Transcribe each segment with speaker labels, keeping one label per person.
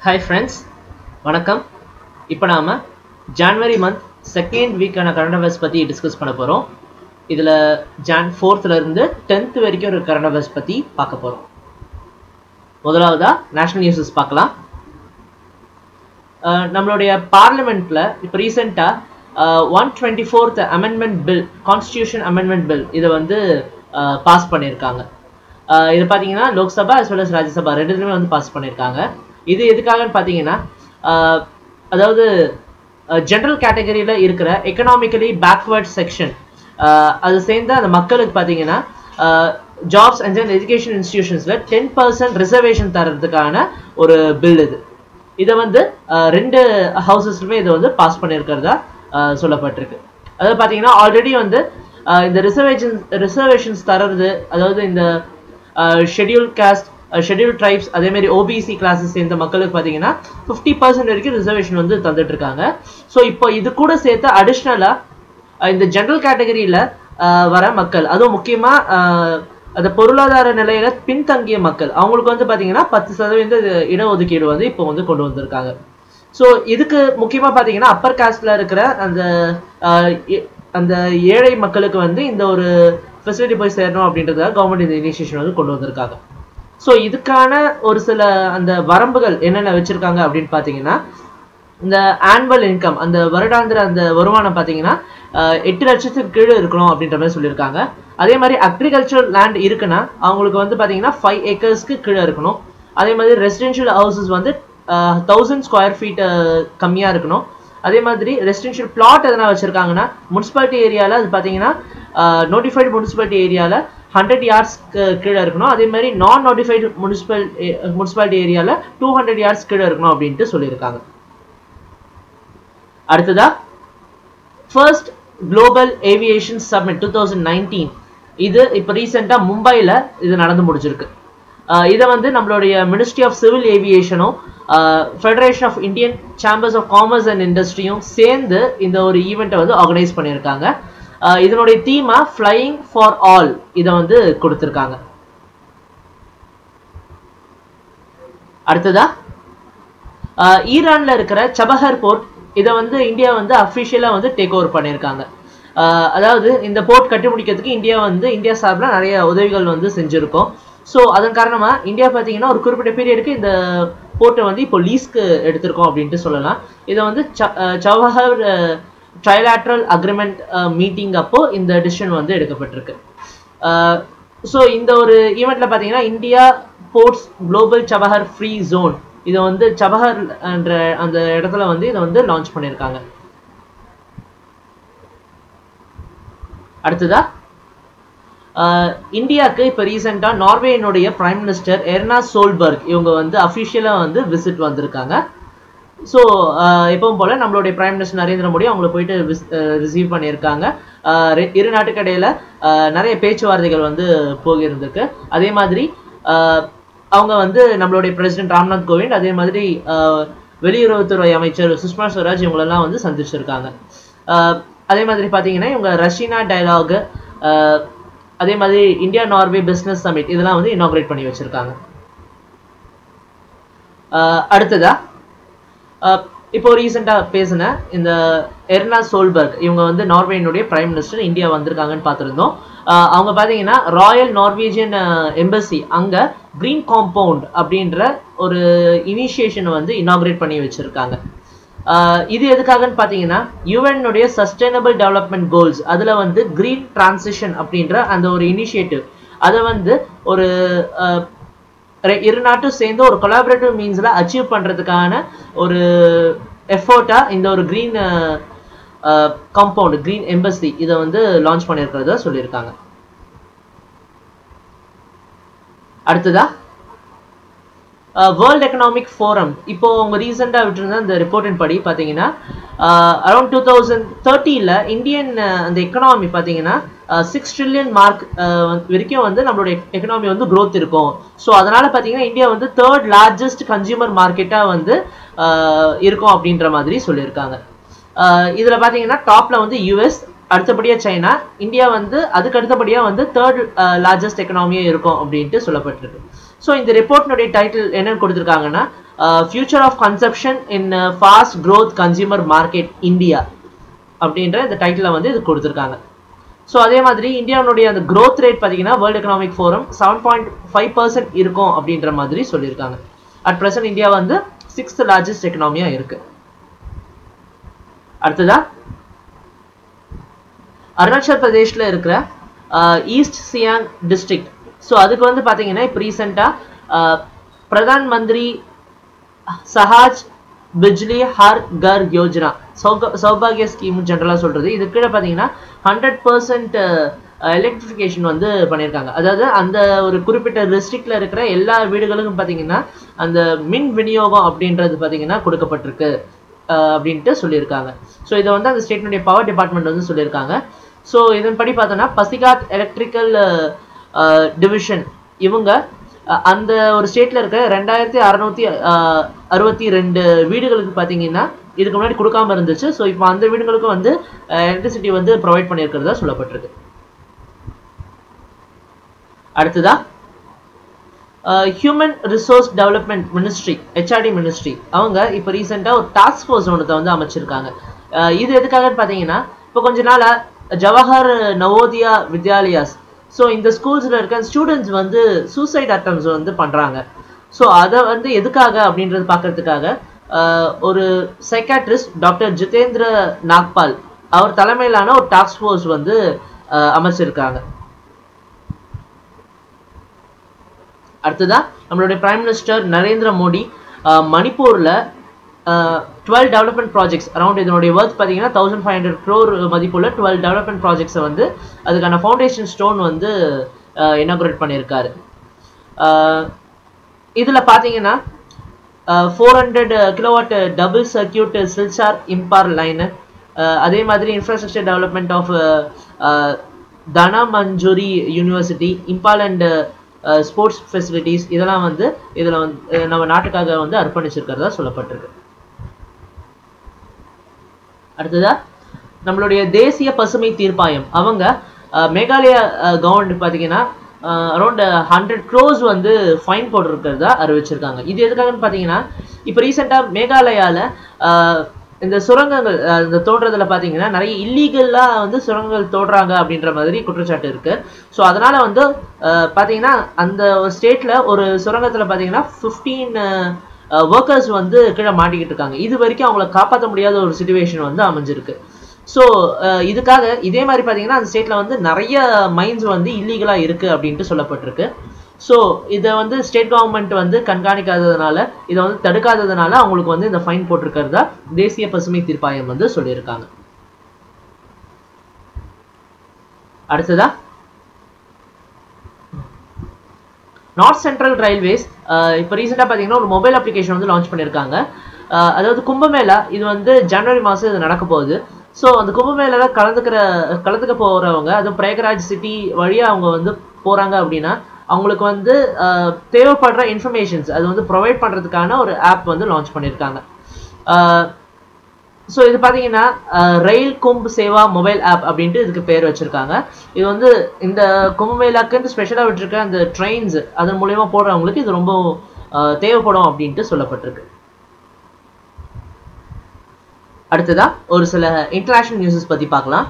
Speaker 1: Hi friends, வணக்கம். இப்போ நாம January month second week ஆன current affairs பத்தி டிஸ்கஸ் பண்ண போறோம். இதுல Jan 4th ல இருந்து 10th வரைக்கும் ஒரு current affairs பத்தி பார்க்க போறோம். முதலாவதா national news பார்க்கலாம். நம்மளுடைய பார்லிமெண்ட்ல இப்போ ரீசெண்டா 124th amendment bill, constitution amendment bill இத வந்து பாஸ் பண்ணிருக்காங்க. இது பாத்தீங்கன்னா Lok Sabha as well as Rajya Sabha ரெண்டுலயுமே வந்து பாஸ் பண்ணிருக்காங்க. இது எதுக்காகன்னு பாத்தீங்கன்னா அதாவது ஜெனரல் கேட்டகரியில இருக்கிற எக்கனாமிக்கலி பேக்வர்ட் செக்ஷன் அது சேர்ந்த அந்த மக்களுக்கு பாத்தீங்கன்னா ஜாப்ஸ் அண்ட் எஜுகேஷன் இன்ஸ்டிடியூஷன்ஸ்ல 10% ரிசர்வேஷன் தரதுக்கான ஒரு பில் இது. இதை வந்து ரெண்டு ஹவுசஸ்லுமே இதை வந்து பாஸ் பண்ணியிருக்கிறதா சொல்லப்பட்டிருக்கு. அதாவது பாத்தீங்கன்னா ஆல்ரெடி வந்து இந்த ரிசர்வேஷன்ஸ் தரது, அதாவது இந்த ஷெட்யூல் காஸ்ட், ஷெட்யூல் ட்ரைப்ஸ், அதே மாதிரி ஓபிசி கிளாஸஸ் சேர்ந்த மக்களுக்கு பார்த்தீங்கன்னா 50% வரைக்கும் ரிசர்வேஷன் வந்து தந்துட்டு இருக்காங்க. ஸோ இப்போ இது கூட சேர்த்து அடிஷ்னலா இந்த ஜெனரல் கேட்டகரியில வர மக்கள், அதுவும் முக்கியமா அந்த பொருளாதார நிலையில பின்தங்கிய மக்கள், அவங்களுக்கு வந்து பாத்தீங்கன்னா 10% இடஒதுக்கீடு வந்து இப்போ வந்து கொண்டு வந்திருக்காங்க. ஸோ இதுக்கு முக்கியமா பாத்தீங்கன்னா அப்பர் காஸ்ட்ல இருக்கிற அந்த ஏழை மக்களுக்கு வந்து இந்த ஒரு ஃபெசிலிட்டி போய் சேரணும் அப்படின்றதுக்காக கவர்மெண்ட் இந்த இனிஷியேஷன் வந்து கொண்டு வந்திருக்காங்க. ஸோ இதுக்கான ஒரு சில அந்த வரம்புகள் என்னென்ன வச்சிருக்காங்க அப்படின்னு பார்த்தீங்கன்னா, இந்த ஆனுவல் இன்கம், அந்த வருடாந்திர அந்த வருமானம் பார்த்தீங்கன்னா 8 லட்சத்துக்கு கீழே இருக்கணும் அப்படின்ற மாதிரி சொல்லியிருக்காங்க. அதே மாதிரி அக்ரிகல்ச்சர் லேண்ட் இருக்குன்னா அவங்களுக்கு வந்து பார்த்தீங்கன்னா 5 ஏக்கர்ஸ்க்கு கீழே இருக்கணும். அதே மாதிரி ரெசிடென்ஷியல் ஹவுசஸ் வந்து 1000 ஸ்கொயர் ஃபீட் கம்மியாக இருக்கணும். அதே மாதிரி ரெசிடென்ஷியல் பிளாட் எதனா வச்சிருக்காங்கன்னா முனிசிபாலிட்டி ஏரியாவில் அது பார்த்தீங்கன்னா நோட்டிஃபைடு முனிசிபாலிட்டி ஏரியாவில் 100 yards கீழே இருக்கணும். அதே மாதிரி நான் நோட்டிஃபைடு முனிசிபாலிட்டி ஏரியாவில் 200 yards கீழே இருக்கணும் அப்படின்ட்டு சொல்லியிருக்காங்க. அடுத்ததா ஃபர்ஸ்ட் குளோபல் ஏவியேஷன் சம்மிட் 2019 இது இப்போ ரீசெண்டா மும்பைல இது நடந்து முடிச்சிருக்கு. இதை வந்து நம்மளுடைய மினிஸ்ட்ரி ஆஃப் சிவில் ஏவியேஷனும் federation of Indian chambers of commerce and இண்டஸ்ட்ரியும் சேர்ந்து இந்த ஒரு ஈவெண்ட்டை வந்து ஆர்கனைஸ் பண்ணியிருக்காங்க. இதனுடைய தீமா ஃப்ளையிங் ஃபார் ஆல் இதை வந்து கொடுத்திருக்காங்க. அடுத்ததா ஈரான்ல இருக்கிற சபஹர் போர்ட், இதை வந்து இந்தியா வந்து அஃபிஷியலா வந்து டேக் ஓவர் பண்ணியிருக்காங்க. அதாவது இந்த போர்ட் கட்டி முடிக்கிறதுக்கு இந்தியா சார்பில் நிறைய உதவிகள் வந்து செஞ்சிருக்கோம். ஸோ அதன் காரணமா இந்தியா பார்த்தீங்கன்னா ஒரு குறிப்பிட்ட பீரியடுக்கு இந்த போர்ட்டை வந்து இப்போ லீஸ்க்கு எடுத்திருக்கோம் அப்படின்ட்டு சொல்லலாம். இதை வந்து சபஹர் ட்ரைலாட்ரல் அக்ரிமெண்ட் மீட்டிங் அப்போ இந்த டிசிஷன் வந்து எடுக்கப்பட்டிருக்கு. ஸோ இந்த ஒரு ஈவெண்ட்ல பார்த்தீங்கன்னா India ports global Chabahar free zone, இதை வந்து சபஹர் என்ற அந்த இடத்துல வந்து இதை வந்து லான்ச் பண்ணியிருக்காங்க. அடுத்ததா இந்தியாவுக்கு இப்போ ரீசெண்டா நார்வேயினுடைய பிரைம் மினிஸ்டர் எர்னா சோல்பர்க் இவங்க வந்து அஃபிஷியலா வந்து விசிட் வந்திருக்காங்க. ஸோ எப்பவும் போல நம்மளுடைய பிரைம் மினிஸ்டர் நரேந்திர மோடி அவங்கள போயிட்டு ரிசீவ் பண்ணியிருக்காங்க. இரு நாட்டுக்கு இடையில நிறைய பேச்சுவார்த்தைகள் வந்து போகிருந்திருக்கு. அதே மாதிரி அவங்க வந்து நம்மளுடைய பிரசிடென்ட் ராம்நாத் கோவிந்த், அதே மாதிரி வெளியுறவுத்துறை அமைச்சர் சுஷ்மா ஸ்வராஜ் இவங்களெல்லாம் வந்து சந்திச்சிருக்காங்க. அதே மாதிரி பார்த்தீங்கன்னா இவங்க ரஷ்யா டயலாக், அதே மாதிரி இந்தியா நார்வே பிசினஸ் சமிட் இதெல்லாம் வந்து இனாகிரேட் பண்ணி வச்சிருக்காங்க. அடுத்ததா இப்போ ரீசெண்டா பேசின இந்த எர்னா சோல்பர்க் இவங்க வந்து நார்வேயினுடைய பிரைம் மினிஸ்டர் இந்தியா வந்திருக்காங்கன்னு பார்த்துருந்தோம். அவங்க பார்த்தீங்கன்னா ராயல் நார்வேஜியன் எம்பசி அங்க கிரீன் காம்பவுண்ட் அப்படின்ற ஒரு இனிஷியேஷனை வந்து இனாகிரேட் பண்ணி வச்சிருக்காங்க. இது எதுக்காகன்னு பார்த்தீங்கன்னா யுஎன்னுடைய சஸ்டைனபிள் டெவலப்மெண்ட் கோல்ஸ் அதுல வந்து கிரீன் டிரான்சிஷன் அப்படின்ற அந்த ஒரு இனிஷியேட்டிவ் அதை வந்து ஒரு இரு நாட்டும் சேர்ந்து ஒரு கொலாபரேட்டிவ் மீன்ஸ்ல அச்சீவ் பண்றதுக்கான ஒரு எஃபோர்ட்டா இந்த ஒரு கிரீன் காம்பவுண்ட், கிரீன் எம்பசி இதை வந்து லான்ச் பண்ணியிருக்கிறதா சொல்லியிருக்காங்க. அடுத்ததா வேர்ல்ட் எக்கனாமிக் ஃபோரம் இப்போ அவங்க ரீசெண்டா விட்டுருந்த அந்த ரிப்போர்ட்டின் படி பார்த்தீங்கன்னா அரௌண்ட் 2030ல இந்தியன் அந்த எக்கனாமி பார்த்தீங்கன்னா 6 trillion மார்க் வரைக்கும் வந்து நம்மளுடைய எக்கனாமி வந்து க்ரோத் இருக்கும். ஸோ அதனால பார்த்தீங்கன்னா இந்தியா வந்து 3rd largest கன்சியூமர் மார்க்கெட்டா வந்து இருக்கும் அப்படின்ற மாதிரி சொல்லியிருக்காங்க. இதுல பார்த்தீங்கன்னா டாப்ல வந்து யூஎஸ், அடுத்தபடியா சைனா, இந்தியா வந்து அதுக்கு அடுத்தபடியா வந்து தேர்ட் லார்ஜஸ்ட் எக்கனாமியா இருக்கும் அப்படின்ட்டு சொல்லப்பட்டிருக்கு. ஸோ இந்த ரிப்போர்ட்னுடைய டைட்டில் என்னன்னு கொடுத்துருக்காங்கன்னா future of consumption in fast growth consumer market India அப்படின்ற இந்த டைட்டிலை வந்து இது கொடுத்துருக்காங்க. ஸோ அதே மாதிரி இந்தியாவுடைய அந்த க்ரோத் ரேட் பார்த்தீங்கன்னா வேர்ல்டு எக்கனாமிக் ஃபோரம் 7.5% இருக்கும் அப்படின்ற மாதிரி சொல்லியிருக்காங்க. அட் ப்ரெசன்ட் இந்தியா வந்து 6th லார்ஜஸ்ட் எக்கனாமியா இருக்கு. அடுத்ததா அருணாச்சல் பிரதேஷ்ல இருக்கிற ஈஸ்ட் சியாங் டிஸ்ட்ரிக்ட். ஸோ அதுக்கு வந்து பார்த்தீங்கன்னா இப்போ ரீசெண்டாக பிரதான் மந்திரி சஹாஜ் பிஜ்லி ஹர் கர் யோஜனா சௌபாகிய ஸ்கீம் ஜென்ரலாக சொல்கிறது. இது கீழே பார்த்தீங்கன்னா 100% எலக்ட்ரிஃபிகேஷன் வந்து பண்ணியிருக்காங்க. அதாவது அந்த ஒரு குறிப்பிட்ட டிஸ்ட்ரிக்டில் இருக்கிற எல்லா வீடுகளுக்கும் பார்த்தீங்கன்னா அந்த மின் விநியோகம் அப்படின்றது பார்த்தீங்கன்னா கொடுக்கப்பட்டிருக்கு அப்படின்ட்டு சொல்லியிருக்காங்க. ஸோ இதை வந்து அந்த ஸ்டேட்னுடைய பவர் டிபார்ட்மெண்ட் வந்து சொல்லியிருக்காங்க. ஸோ இதன்படி பார்த்தோன்னா பசிகாத் எலக்ட்ரிக்கல் டிவிஷன் இவங்க அந்த ஒரு ஸ்டேட்டில் இருக்க 2662 வீடுகளுக்கு பார்த்தீங்கன்னா இதுக்கு முன்னாடி கொடுக்காம இருந்துச்சு. ஸோ இப்போ அந்த வீடுகளுக்கும் வந்து எலக்ட்ரிசிட்டி வந்து ப்ரொவைட் பண்ணியிருக்கிறதா சொல்லப்பட்டிருக்கு. அடுத்ததா human resource development ministry HRD ministry அவங்க இப்போ ரீசெண்டாக ஒரு டாஸ்க் ஃபோர்ஸ் ஒன்றத்தை வந்து அமைச்சிருக்காங்க. இது எதுக்காகன்னு பார்த்தீங்கன்னா இப்போ கொஞ்ச நாளாக ஜவஹர் நவோதயா வித்யாலயாஸ் ஸோ இந்த ஸ்கூல்ஸில் இருக்க ஸ்டூடெண்ட்ஸ் வந்து சூசைட் அட்டம்ஸ் வந்து பண்ணுறாங்க. ஸோ அதை வந்து எதுக்காக அப்படின்றது பார்க்கறதுக்காக ஒரு சைக்காட்ரிஸ்ட் டாக்டர் ஜிதேந்திர நாக்பால் அவர் தலைமையிலான ஒரு டாஸ்க் ஃபோர்ஸ் வந்து அமைச்சிருக்காங்க. அடுத்ததா நம்மளுடைய பிரைம் மினிஸ்டர் நரேந்திர மோடி மணிப்பூரில் 12 டெவலப்மெண்ட் ப்ராஜெக்ட்ஸ் அரௌண்ட் இதனுடைய ஒர்த் பார்த்தீங்கன்னா 1500 crore மதிப்புள்ள 12 டெவலப்மெண்ட் ப்ராஜெக்ட்ஸை வந்து அதுக்கான ஃபவுண்டேஷன் ஸ்டோன் வந்து இனாகுரேட் பண்ணியிருக்காரு. இதில் பார்த்தீங்கன்னா 400 kilowatt double circuit Silchar Imphal line, அதே மாதிரி infrastructure development of Dhanamanjuri university, Imphal and sports facilities இதெல்லாம் வந்து இதில் வந்து நம்ம நாட்டுக்காக வந்து அர்ப்பணிச்சிருக்கிறதா சொல்லப்பட்டிருக்கு. அடுத்ததா நம்மளுடைய தேசிய பசுமை தீர்ப்பாயம் அவங்க மேகாலயா கவர்மெண்ட் பார்த்தீங்கன்னா அரௌண்ட் 100 crores வந்து ஃபைன் போட்டிருக்கிறதா அறிவிச்சிருக்காங்க. இது எதுக்காகன்னு பார்த்தீங்கன்னா இப்போ ரீசெண்டாக மேகாலயாவில் இந்த சுரங்கங்கள் இந்த தோன்றதில் பார்த்தீங்கன்னா நிறைய இல்லீகலாக வந்து சுரங்கங்கள் தோன்றாங்க அப்படின்ற மாதிரி குற்றச்சாட்டு இருக்குது. ஸோ அதனால் வந்து பார்த்தீங்கன்னா அந்த ஸ்டேட்டில் ஒரு சுரங்கத்தில் பார்த்தீங்கன்னா 15 ஒர்க்கர்ஸ் வந்து கீழே மாட்டிக்கிட்டு இருக்காங்க. இது வரைக்கும் அவங்கள காப்பாற்ற முடியாத ஒரு சிச்சுவேஷன் வந்து அமைஞ்சிருக்கு. ஸோ இதுக்காக இதே மாதிரி பார்த்தீங்கன்னா அந்த ஸ்டேட்டில் வந்து நிறைய மைன்ஸ் வந்து இல்லீகலாக இருக்குது அப்படின்ட்டு சொல்லப்பட்டிருக்கு. ஸோ இதை வந்து ஸ்டேட் கவர்மெண்ட் வந்து கண்காணிக்காததுனால இதை வந்து தடுக்காததுனால அவங்களுக்கு வந்து இந்த ஃபைன் போட்டிருக்கிறதா தேசிய பசுமை தீர்ப்பாயம் வந்து சொல்லியிருக்காங்க. அடுத்ததா நார்த் சென்ட்ரல் ரயில்வேஸ் இப்போ ரீசெண்டாக பார்த்தீங்கன்னா ஒரு மொபைல் அப்ளிகேஷன் வந்து லான்ச் பண்ணியிருக்காங்க. அதாவது கும்பமேளா இது வந்து ஜனவரி மாதம் இது நடக்க போகுது. ஸோ அந்த கும்பமேளாவில் கலந்துக்க போகிறவங்க அதுவும் பிரயாகராஜ் சிட்டி வழியாக அவங்க வந்து போகிறாங்க அப்படின்னா அவங்களுக்கு வந்து தேவைப்படுற இன்ஃபர்மேஷன்ஸ் அது வந்து ப்ரொவைட் பண்ணுறதுக்கான ஒரு ஆப் வந்து லான்ச் பண்ணியிருக்காங்க. ஸோ இது பார்த்தீங்கன்னா rail Kumbh Seva mobile app அப்படின்ட்டு இதுக்கு பேர் வச்சுருக்காங்க. இது வந்து இந்த கும்பமேளாக்குன்னு ஸ்பெஷலாக விட்டுருக்க அந்த ட்ரெயின்ஸ் அதன் மூலயமா போடுறவங்களுக்கு இது ரொம்ப தேவைப்படும் அப்படின்ட்டு சொல்லப்பட்டிருக்கு. அடுத்ததா ஒரு சில இன்டர்நேஷ்னல் நியூஸஸ் பற்றி பார்க்கலாம்.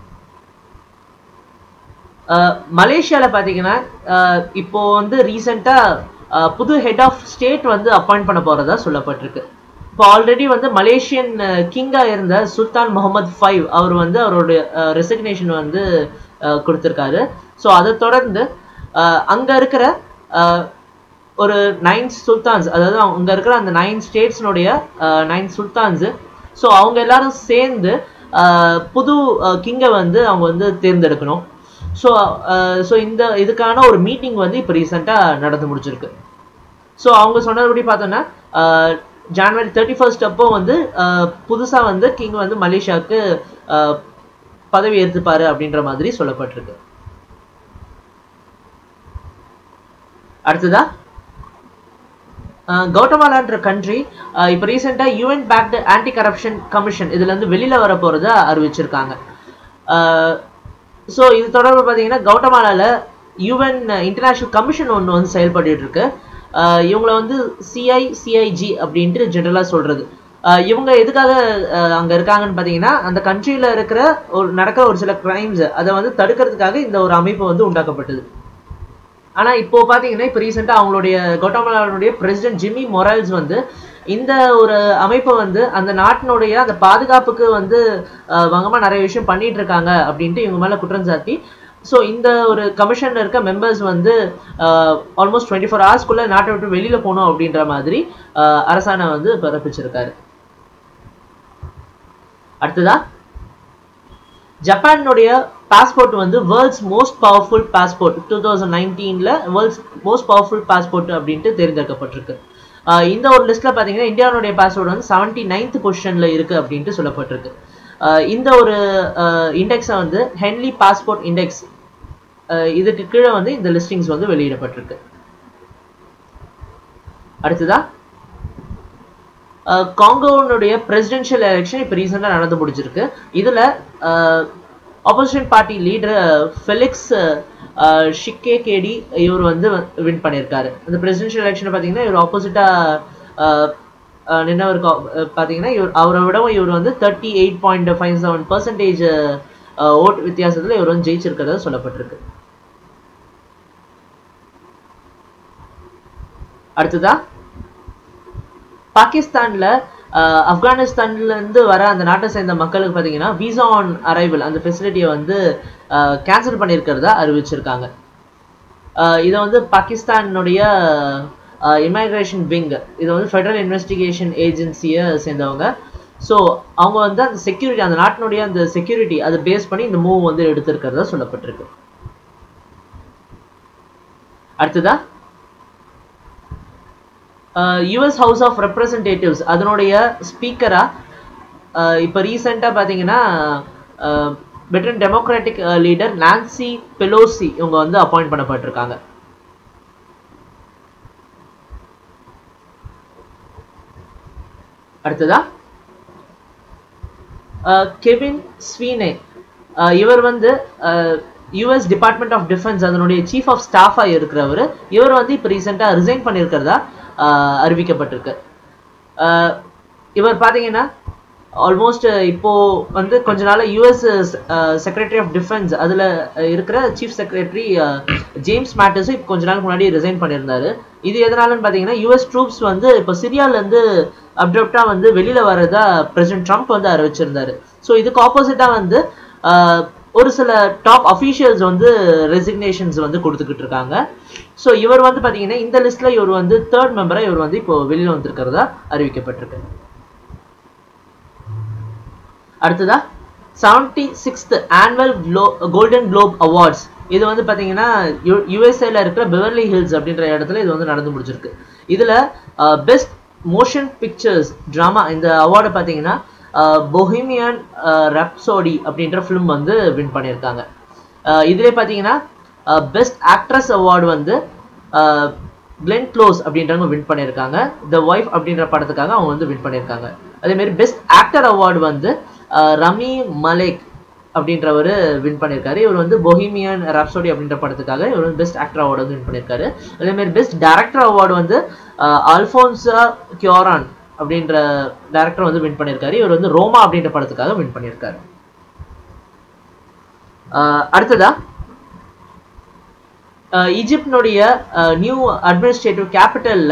Speaker 1: மலேசியாவில் பார்த்தீங்கன்னா இப்போ வந்து ரீசெண்டாக புது ஹெட் ஆஃப் ஸ்டேட் வந்து அப்பாயிண்ட் பண்ண போகிறதா சொல்லப்பட்டிருக்கு. இப்போ ஆல்ரெடி வந்து மலேசியன் கிங்காக இருந்த சுல்தான் முகமது 5 அவர் வந்து அவருடைய ரெசிக்னேஷன் வந்து கொடுத்துருக்காரு. ஸோ அதை தொடர்ந்து அங்கே இருக்கிற ஒரு 9 சுல்தான்ஸ் அதாவது அங்கே இருக்கிற அந்த 9 ஸ்டேட்ஸ்னுடைய 9 சுல்தான்ஸு ஸோ அவங்க எல்லாரும் சேர்ந்து புது கிங்கை வந்து அவங்க வந்து தேர்ந்தெடுக்கணும். ஸோ இதுக்கான ஒரு மீட்டிங் வந்து இப்போ ரீசெண்டாக நடந்து முடிச்சிருக்கு. ஸோ அவங்க சொன்னபடி பார்த்தோன்னா ஜனவரி 31 அப்போ வந்து புதுசாக வந்து கிங் வந்து மலேசியாவுக்கு பதவி ஏற்றுப்பாரு அப்படின்ற மாதிரி சொல்லப்பட்டிருக்கு. அடுத்ததா கௌட்டமாலான்ற கண்ட்ரி இப்போ ரீசெண்டாக UN backed anti corruption commission இதுலேருந்து வெளியில் வர போகிறத அறிவிச்சிருக்காங்க. ஸோ இது தொடர்பு பார்த்தீங்கன்னா கவுட்டமாலால யுஎன் இன்டர்நேஷ்னல் கமிஷன் ஒன்று வந்து செயல்பட்டு இருக்கு. இவங்களை வந்து சிஐஜி அப்படின்ட்டு ஜெனரலாக சொல்கிறது. இவங்க எதுக்காக அங்கே இருக்காங்கன்னு பார்த்தீங்கன்னா அந்த கண்ட்ரியில் இருக்கிற நடக்கிற ஒரு சில கிரைம்ஸ் அதை வந்து தடுக்கிறதுக்காக இந்த ஒரு அமைப்பு வந்து உண்டாக்கப்பட்டது. ஆனால் இப்போ பார்த்தீங்கன்னா இப்போ ரீசெண்டாக அவங்களுடைய கவுட்டமாலாவுடைய பிரசிடென்ட் ஜிம்மி மொரால்ஸ் வந்து இந்த ஒரு அமைப்பை வந்து அந்த நாட்டினுடைய அந்த பாதுகாப்புக்கு வந்து வங்கமாக நிறைய விஷயம் பண்ணிட்டு இருக்காங்க அப்படின்ட்டு இவங்க மேலே குற்றம் சாட்டி ஸோ இந்த ஒரு கமிஷனில் இருக்க மெம்பர்ஸ் வந்து ஆல்மோஸ்ட் 24 ஹவர்ஸ்க்குள்ளே நாட்டை விட்டு வெளியில் போகணும் அப்படின்ற மாதிரி அரசாணை வந்து பிறப்பிச்சிருக்காரு. அடுத்ததா ஜப்பானுடைய பாஸ்போர்ட் வந்து world's most powerful passport 2019 world's most powerful passport அப்படின்ட்டு தேர்ந்தெடுக்கப்பட்டிருக்கு. இந்த ஒரு லிஸ்ட்டில் பார்த்தீங்கன்னா இந்தியாவுடைய பாஸ்போர்ட் வந்து 79th பொசிஷனில் இருக்குது அப்படின்ட்டு சொல்லப்பட்டிருக்கு. இந்த ஒரு இண்டெக்ஸை வந்து ஹென்லி பாஸ்போர்ட் இண்டெக்ஸ் இதுக்கு கீழே வந்து இந்த லிஸ்டிங்ஸ் வந்து வெளியிடப்பட்டிருக்கு. அடுத்ததா காங்கோனுடைய பிரசிடென்ஷியல் எலெக்ஷன் இப்போ ரீசெண்டாக நடந்து முடிஞ்சிருக்கு. இதில் opposition party leader Felix Tshisekedi இவர் வந்து வின் பண்ணியிருக்காரு. இந்த பிரசிடென்ஷியல் எலெக்ஷனை பார்த்தீங்கன்னா இவர் ஆப்போசிட்டாக நின்னவருக்கு பார்த்தீங்கன்னா அவரை விடவும் இவர் வந்து 38.57% ஓட்டு வித்தியாசத்தில் இவர் வந்து ஜெயிச்சிருக்கிறதா சொல்லப்பட்டிருக்கு. அடுத்ததா பாகிஸ்தான்ல ஆப்கானிஸ்தான்ல இருந்து வர அந்த நாட்டை சேர்ந்த மக்களுக்கு பார்த்தீங்கன்னா விசா ஆன் அரைவல் அந்த ஃபெசிலிட்டியை வந்து கேன்சல் பண்ணியிருக்கிறதா அறிவிச்சிருக்காங்க. இதை வந்து பாகிஸ்தானுடைய இமிக்ரேஷன் விங் இதை வந்து ஃபெடரல் இன்வெஸ்டிகேஷன் ஏஜென்சியை சேர்ந்தவங்க. ஸோ அவங்க வந்து அந்த செக்யூரிட்டி அந்த நாட்டினுடைய அந்த செக்யூரிட்டி அதை பேஸ் பண்ணி இந்த மூவ் வந்து எடுத்திருக்கிறதா சொல்லப்பட்டிருக்கு. அடுத்ததா யுஎஸ் ஹவுஸ் ஆஃப் ரெப்ரசன்டேட்டிவ்ஸ் அதனுடைய ஸ்பீக்கராக இப்போ ரீசெண்டாக பார்த்தீங்கன்னா Britain democratic leader Nancy Pelosi இவங்க வந்து அப்பாயிண்ட் பண்ணப்பட்டிருக்காங்க. அடுத்ததா கெவின் ஸ்வீனே இவர் வந்து யுஎஸ் டிபார்ட்மெண்ட் ஆஃப் டிஃபென்ஸ் அதனுடைய சீஃப் ஆஃப் ஸ்டாஃபாக இருக்கிறவர். இவர் வந்து இப்போ ரீசெண்டாக ரிசைன் பண்ணியிருக்கிறதா அறிவிக்கப்பட்டிருக்கு. இவர் பார்த்தீங்கன்னா ஆல்மோஸ்ட் இப்போ வந்து கொஞ்ச நாள் யுஎஸ் செக்ரட்டரி ஆஃப் டிஃபென்ஸ் அதில் இருக்கிற சீஃப் செக்ரட்டரி ஜேம்ஸ் மேட்டர்ஸும் இப்போ கொஞ்ச நாளுக்கு முன்னாடி ரிசைன் பண்ணியிருந்தாரு. இது எதனாலன்னு பார்த்தீங்கன்னா யுஎஸ் ட்ரூப்ஸ் வந்து இப்போ சிரியாவிலேருந்து அப்டப்டாக வந்து வெளியில் வர்றதா பிரசிடென்ட் ட்ரம்ப் வந்து அறிவிச்சிருந்தாரு. ஸோ இதுக்கு ஆப்போசிட்டாக வந்து ஒரு சில டாப் அஃபீஷியல்ஸ் வந்து ரெசிக்னேஷன்ஸ் வந்து கொடுத்துக்கிட்டு இருக்காங்க. ஸோ இவர் வந்து பார்த்தீங்கன்னா இந்த லிஸ்ட்டில் இவர் வந்து 3rd மெம்பராக இவர் வந்து இப்போ வெளியில் வந்திருக்கிறதா அறிவிக்கப்பட்டிருக்கு. அடுத்ததா 76th annual golden Globe awards இது வந்து பார்த்தீங்கன்னா யுஎஸ்ஏல இருக்கிற பெவர்லி ஹில்ஸ் அப்படின்ற இடத்துல இது வந்து நடந்து முடிச்சிருக்கு. இதில் பெஸ்ட் மோஷன் பிக்சர்ஸ் ட்ராமா இந்த அவார்டை பார்த்தீங்கன்னா பொஹிமியன் ராப்சோடி அப்படின்ற ஃபிலிம் வந்து வின் பண்ணியிருக்காங்க. இதிலே பார்த்தீங்கன்னா பெஸ்ட் ஆக்ட்ரஸ் அவார்டு வந்து கிளென் க்ளோஸ் அப்படின்றவங்க வின் பண்ணியிருக்காங்க. த ஒய்ஃப் அப்படின்ற படத்துக்காக அவங்க வந்து வின் பண்ணியிருக்காங்க. அதேமாரி பெஸ்ட் ஆக்டர் அவார்டு வந்து ரமி மலேக் அப்படின்றவர் வின் பண்ணியிருக்காரு. இவர் வந்து பொஹிமியன் ராப்சோடி அப்படின்ற படத்துக்காக இவர் வந்து பெஸ்ட் ஆக்டர் அவார்டு வந்து வின் பண்ணியிருக்காரு. அதேமாரி பெஸ்ட் டைரக்டர் அவார்டு வந்து அல்ஃபோன்சா கியோரான் அப்படின்ற டைரக்டர் வந்து வின் பண்ணியிருக்காரு. இவர் வந்து ரோமா அப்படின்ற படத்துக்காக வின் பண்ணியிருக்காரு. அடுத்ததா ஈஜிப்டினுடைய நியூ அட்மினிஸ்ட்ரேட்டிவ் கேபிட்டலில்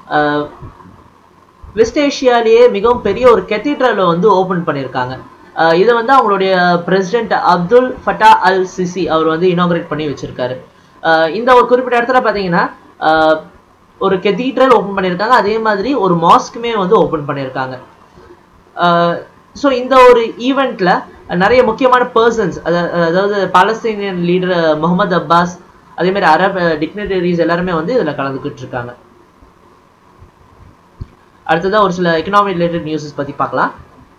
Speaker 1: வெஸ்ட் ஏஷியாலேயே மிகவும் பெரிய ஒரு கெத்தீட்ரலை வந்து ஓப்பன் பண்ணியிருக்காங்க. இதை வந்து அவங்களுடைய president Abdel Fattah al Sisi அவர் வந்து இனாகிரேட் பண்ணி வச்சிருக்காரு. இந்த ஒரு குறிப்பிட்ட இடத்துல பார்த்தீங்கன்னா ஒரு கெத்தீட்ரல் ஓப்பன் பண்ணியிருக்காங்க. அதே மாதிரி ஒரு மாஸ்க்குமே வந்து ஓப்பன் பண்ணியிருக்காங்க. ஸோ இந்த ஒரு ஈவெண்ட்டில் நிறைய முக்கியமான பர்சன்ஸ் அதாவது பாலஸ்தீனியன் லீடர் முகமது அப்பாஸ் அதே மாதிரி அரப் டிக்னிட்டரிஸ் எல்லாருமே வந்து இதில் கலந்துக்கிட்டு இருக்காங்க. அடுத்ததாக ஒரு சில எக்கனாமி ரிலேட்டட் நியூஸஸ் பற்றி பார்க்கலாம்.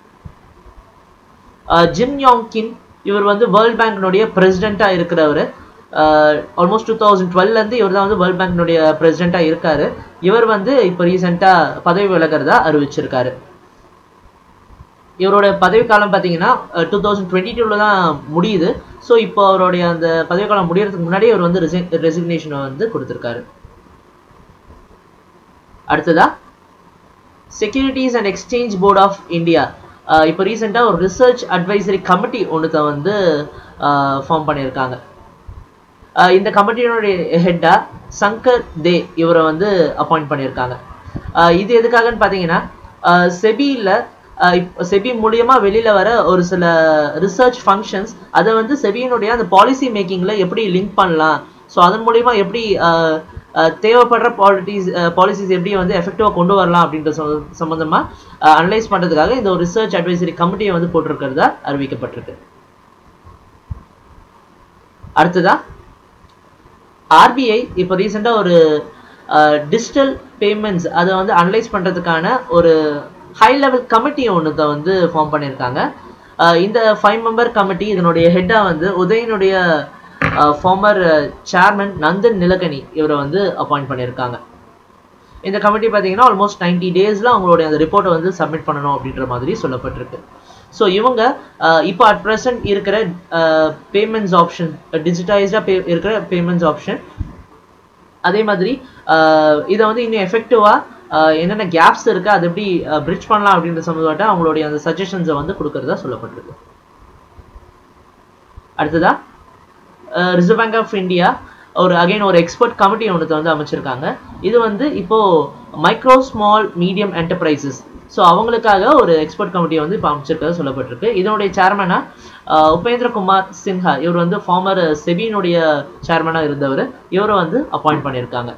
Speaker 1: ஜிம் யாங் கிம் இவர் வந்து வேர்ல்ட் பேங்க்னுடைய பிரசிடெண்ட்டாக இருக்கிறவர். ஆல்மோஸ்ட் 2012 இவர் தான் வந்து வேர்ல்ட் பேங்க்னுடைய பிரசிடெண்ட்டாக இருக்காரு. இவர் வந்து இப்போ ரீசெண்டாக பதவி விலகிறதா அறிவிச்சிருக்காரு. இவரோட பதவிக்காலம் பார்த்தீங்கன்னா 2022 தான் முடியுது. ஸோ இப்போ அவருடைய அந்த பதவிக்காலம் முடியறதுக்கு முன்னாடி அவர் வந்து ரெசிக்னேஷனை வந்து கொடுத்துருக்காரு. அடுத்ததா securities and exchange board of India இப்போ ரீசெண்டாக ஒரு ரிசர்ச் அட்வைசரி கமிட்டி ஒன்றுத்தை வந்து ஃபார்ம் பண்ணியிருக்காங்க. இந்த கமிட்டியினுடைய ஹெட்டா சங்கர் தே இவரை வந்து அப்பாயிண்ட் பண்ணியிருக்காங்க. இது எதுக்காகன்னு பார்த்தீங்கன்னா செபியில் செபி மூலியமா வெளியில வர ஒரு சில ரிசர்ச் ஃபங்க்ஷன்ஸ் அதை வந்து செபியினுடைய அந்த பாலிசி மேக்கிங்ல எப்படி லிங்க் பண்ணலாம், ஸோ அதன் மூலியமா எப்படி தேவைப்படுற பாலிசிஸ் எப்படி வந்து எஃபெக்டிவா கொண்டு வரலாம் அப்படின்ற சம்பந்தமா அனலைஸ் பண்றதுக்காக இந்த ஒரு ரிசர்ச் அட்வைசரி கமிட்டியை வந்து போட்டிருக்கிறதா அறிவிக்கப்பட்டிருக்கு. அடுத்ததா ஆர்பிஐ இப்போ ரீசெண்டா ஒரு டிஜிட்டல் பேமெண்ட்ஸ் அதை வந்து அனலைஸ் பண்றதுக்கான ஒரு ஹை லெவல் கமிட்டி ஒன்று வந்து ஃபார்ம் பண்ணியிருக்காங்க. இந்த 5 மெம்பர் கமிட்டி இதனுடைய ஹெட்டாக வந்து உதயனுடைய ஃபார்மர் சேர்மன் நந்தன் நிலகனி இவரை வந்து அப்பாயிண்ட் பண்ணியிருக்காங்க. இந்த கமிட்டி பார்த்தீங்கன்னா ஆல்மோஸ்ட் 90 டேஸில் அவங்களுடைய அந்த ரிப்போர்ட்டை வந்து சப்மிட் பண்ணணும் அப்படின்ற மாதிரி சொல்லப்பட்டிருக்கு. ஸோ இவங்க இப்போ அட் ப்ரெசன்ட் இருக்கிற பேமெண்ட்ஸ் ஆப்ஷன், டிஜிட்டைஸ்டாக இருக்கிற பேமெண்ட்ஸ் ஆப்ஷன், அதே மாதிரி இதை வந்து இன்னும் எஃபெக்டிவாக என்னென்ன கேப்ஸ் இருக்குது அதை எப்படி பிரிட்ஜ் பண்ணலாம் அப்படின்ற சம்பந்தப்பட்ட அவங்களுடைய அந்த சஜஷன்ஸை வந்து கொடுக்கறதா சொல்லப்பட்டிருக்கு. அடுத்ததா ரிசர்வ் பேங்க் ஆஃப் இந்தியா ஒரு எக்ஸ்பர்ட் கமிட்டி ஒன்று வந்து அமைச்சிருக்காங்க. இது வந்து இப்போ micro small medium enterprises, so அவங்களுக்காக ஒரு எக்ஸ்பர்ட் கமிட்டியை வந்து இப்போ அமைச்சிருக்கிறதா சொல்லப்பட்டிருக்கு. இதனுடைய சேர்மனா உபேந்திர குமார் சின்ஹா, இவர் வந்து ஃபார்மர் செபியினுடைய சேர்மனாக இருந்தவர், இவரை வந்து அப்பாயிண்ட் பண்ணியிருக்காங்க.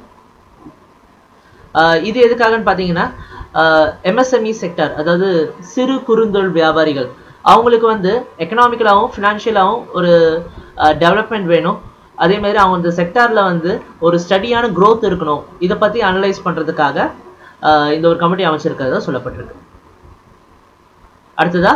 Speaker 1: இது எதுக்காகன்னு பார்த்தீங்கன்னா எம்எஸ்எம்இ செக்டர், அதாவது சிறு குறுந்தொழில் வியாபாரிகள், அவங்களுக்கு வந்து எக்கனாமிக்கலாகவும் ஃபினான்ஷியலாகவும் ஒரு டெவலப்மெண்ட் வேணும். அதே மாதிரி அவங்க இந்த செக்டாரில் வந்து ஒரு ஸ்டடியான க்ரோத் இருக்கணும். இதை பற்றி அனலைஸ் பண்ணுறதுக்காக இந்த ஒரு கமிட்டி அமைச்சிருக்கிறதா சொல்லப்பட்டிருக்கு. அடுத்ததா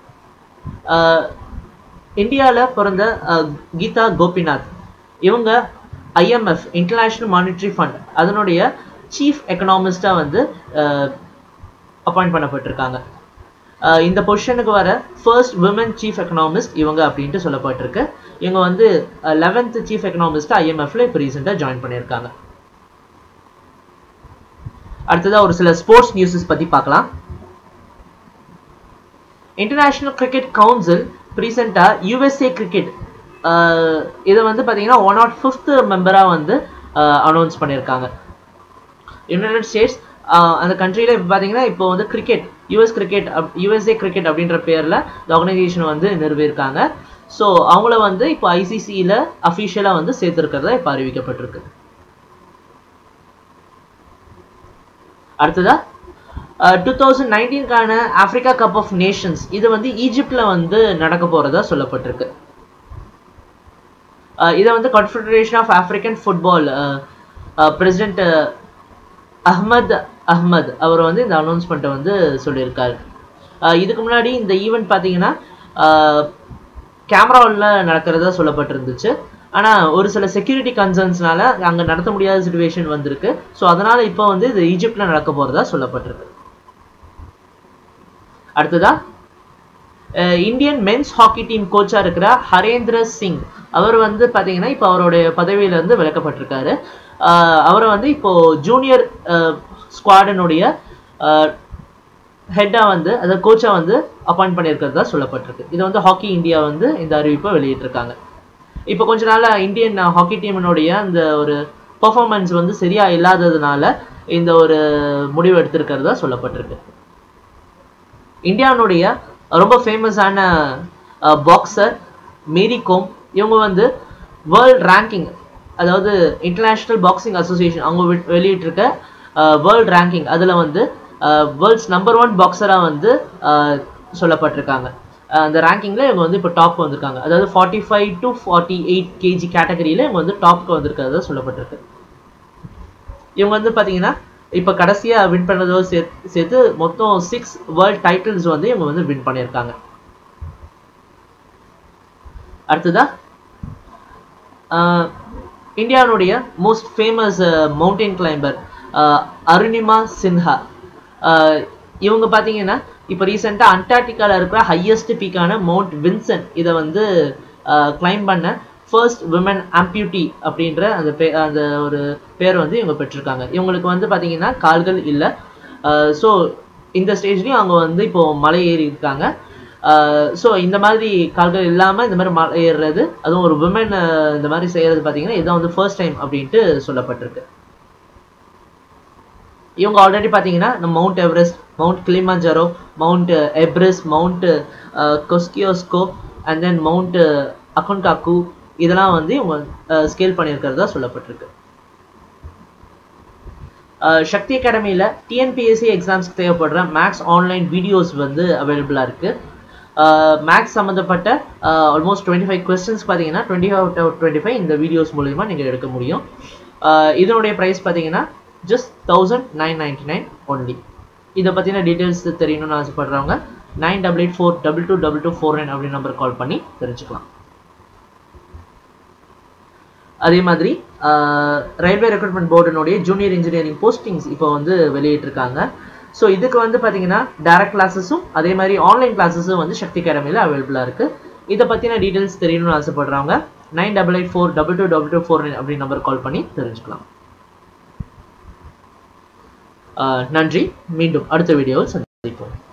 Speaker 1: இந்தியாவில் பிறந்த கீதா கோபிநாத், இவங்க ஐஎம்எஃப் இன்டர்நேஷ்னல் மானிட்டரி ஃபண்ட் அதனுடைய சீஃப் எக்கனாமிஸ்டாக வந்து அப்பாயிண்ட் பண்ணப்பட்டிருக்காங்க. இந்த பொசிஷனுக்கு வர ஃபர்ஸ்ட் விமன் சீஃப் எக்கனாமிஸ்ட் இவங்க அப்படின்ட்டு சொல்லப்பட்டிருக்கு. இவங்க வந்து 11th சீஃப் எக்கனாமிஸ்டாக ஐஎம்எஃப்ல இப்போ ரீசெண்டாக ஜாயின் பண்ணியிருக்காங்க. அடுத்ததாக ஒரு சில ஸ்போர்ட்ஸ் நியூஸஸ் பற்றி பார்க்கலாம். இன்டர்நேஷ்னல் கிரிக்கெட் கவுன்சில் ரீசெண்டாக யூஎஸ்ஏ கிரிக்கெட் இதை வந்து பார்த்தீங்கன்னா 105th மெம்பராக வந்து அனௌன்ஸ் பண்ணியிருக்காங்க. யுனைடெட் ஸ்டேட்ஸ் அந்த கண்ட்ரியில் இப்போ பார்த்தீங்கன்னா இப்போ வந்து கிரிக்கெட் யூஎஸ்ஏ கிரிக்கெட் அப்படின்ற பேரில் இந்த ஆர்கனைசேஷன் வந்து நிறுவியிருக்காங்க. ஸோ அவங்கள வந்து இப்போ ஐசிசியில் அஃபிஷியலாக வந்து சேர்த்துருக்கிறதா இப்போ அறிவிக்கப்பட்டிருக்கு. அடுத்ததா 2019க்கான ஆப்பிரிக்கா கப் ஆஃப் நேஷன்ஸ் இது வந்து ஈஜிப்டில் வந்து நடக்க போகிறதா சொல்லப்பட்டிருக்கு. இதை வந்து confederation of African football president Ahmad அவர் வந்து இந்த அனௌன்ஸ்மெண்ட்டை வந்து சொல்லியிருக்காரு. இதுக்கு முன்னாடி இந்த ஈவெண்ட் பார்த்தீங்கன்னா கேமராவில் நடக்கிறதா சொல்லப்பட்டிருந்துச்சு. ஆனால் ஒரு சில செக்யூரிட்டி கன்சர்ன்ஸ்னால அங்கே நடத்த முடியாத சிச்சுவேஷன் வந்திருக்கு. ஸோ அதனால் இப்போ வந்து இது ஈஜிப்டில் நடக்க போகிறதா சொல்லப்பட்டிருக்கு. அடுத்ததா இந்தியன் மென்ஸ் ஹாக்கி டீம் கோச்சாக இருக்கிற ஹரேந்திர சிங் அவர் வந்து பார்த்தீங்கன்னா இப்போ அவருடைய பதவியிலேருந்து விலக்கப்பட்டிருக்காரு. அவரை வந்து இப்போ ஜூனியர் ஸ்குவாடனுடைய ஹெட்டாக வந்து அதாவது கோச்சாக வந்து அப்பாயிண்ட் பண்ணியிருக்கிறதா சொல்லப்பட்டிருக்கு. இதை வந்து ஹாக்கி இந்தியா வந்து இந்த அறிவிப்பை வெளியிட்டிருக்காங்க. இப்போ கொஞ்ச நாளாக இந்தியன் ஹாக்கி டீமினுடைய அந்த ஒரு பர்ஃபார்மன்ஸ் வந்து சரியாக இல்லாததுனால இந்த ஒரு முடிவு எடுத்திருக்கிறதா சொல்லப்பட்டிருக்கு. இந்தியாவுடைய ரொம்ப ஃபேமஸான பாக்ஸர் மேரி கோம், இவங்க வந்து வேர்ல்ட் ரேங்கிங், அதாவது இன்டர்நேஷ்னல் பாக்ஸிங் அசோசியேஷன் அவங்க வெளியிட்டிருக்க வேர்ல்ட் ரேங்கிங் அதில் வந்து வேர்ல்ட்ஸ் நம்பர் 1 பாக்ஸராக வந்து சொல்லப்பட்டிருக்காங்க. அந்த ரேங்கிங்கில் இவங்க வந்து இப்போ டாப் வந்திருக்காங்க. அதாவது 45 to 48 kg கேட்டகரியில் இவங்க வந்து டாப்க்கு வந்திருக்கிறதா சொல்லப்பட்டிருக்கு. இவங்க வந்து பார்த்தீங்கன்னா இப்போ கடைசியாக வின் பண்ணதோ சேர்த்து மொத்தம் 6 வேர்ல்ட் டைட்டில்ஸ் வந்து இவங்க வந்து வின் பண்ணியிருக்காங்க. அடுத்ததா இந்தியாவுடைய most famous mountain climber Arunima Sinha, இவங்க பார்த்தீங்கன்னா இப்போ ரீசெண்டாக அண்டார்டிகாவில் இருக்கிற ஹையஸ்ட் பீக்கான மவுண்ட் வின்சன் இதை வந்து கிளைம் பண்ண ஃபர்ஸ்ட் விமன் ஆம்பியூட்டி அப்படின்ற அந்த ஒரு பேர் வந்து இவங்க பெற்றிருக்காங்க. இவங்களுக்கு வந்து பார்த்தீங்கன்னா கால்கள் இல்லை. ஸோ இந்த ஸ்டேஜ்லேயும் அவங்க வந்து இப்போது மலை ஏறி இருக்காங்க. ஸோ இந்த மாதிரி கால்கள் இல்லாமல் இந்த மாதிரி மலை ஏறுறது, அதுவும் ஒரு விமன் இந்த மாதிரி செய்கிறது பார்த்தீங்கன்னா இதுதான் வந்து ஃபர்ஸ்ட் டைம் அப்படின்ட்டு சொல்லப்பட்டிருக்கு. இவங்க ஆல்ரெடி பார்த்தீங்கன்னா நம்ம mount Everest, mount Kilimanjaro, mount Elbrus, mount Kosciuszko and then mount Aconcagua இதெல்லாம் வந்து இவங்க ஸ்கேல் பண்ணியிருக்கிறதா சொல்லப்பட்டிருக்கு. சக்தி அகாடமியில் டிஎன்பிஎஸ்சி எக்ஸாம்ஸ்க்கு தேவைப்படுற மேக்ஸ் ஆன்லைன் வீடியோஸ் வந்து அவைலபிளாக இருக்குது. மேக்ஸ் சம்மந்தப்பட்ட ஆல்மோஸ்ட் 25 கொஸ்டின்ஸ் பார்த்தீங்கன்னா 25 out of 25 இந்த வீடியோஸ் மூலிமா நீங்கள் எடுக்க முடியும். இதனுடைய ப்ரைஸ் பார்த்தீங்கன்னா just 1999 ஒன்லி. இதை பற்றின டீட்டெயில்ஸ் தெரியணும்னு ஆசைப்படுறவங்க 9884222249 அப்படி நம்பர் கால் பண்ணி தெரிஞ்சுக்கலாம். அதே மாதிரி ரயில்வே ரெக்ரூட்மெண்ட் போர்டினுடைய ஜூனியர் இன்ஜினியரிங் போஸ்டிங்ஸ் இப்போ வந்து வெளியிட்டிருக்காங்க. ஸோ இதுக்கு வந்து பார்த்தீங்கன்னா டைரக்ட் கிளாஸஸும் அதே மாதிரி ஆன்லைன் கிளாஸஸும் வந்து சக்தி அகாடமியில் அவைலபிளாக இருக்குது. இதை பற்றின டீட்டெயில்ஸ் தெரியணும்னு ஆசைப்படுறவங்க 9884222249 அப்படி நம்பர் கால் பண்ணி தெரிஞ்சுக்கலாம். நன்றி. மீண்டும் அடுத்த வீடியோவில் சந்திப்போம்.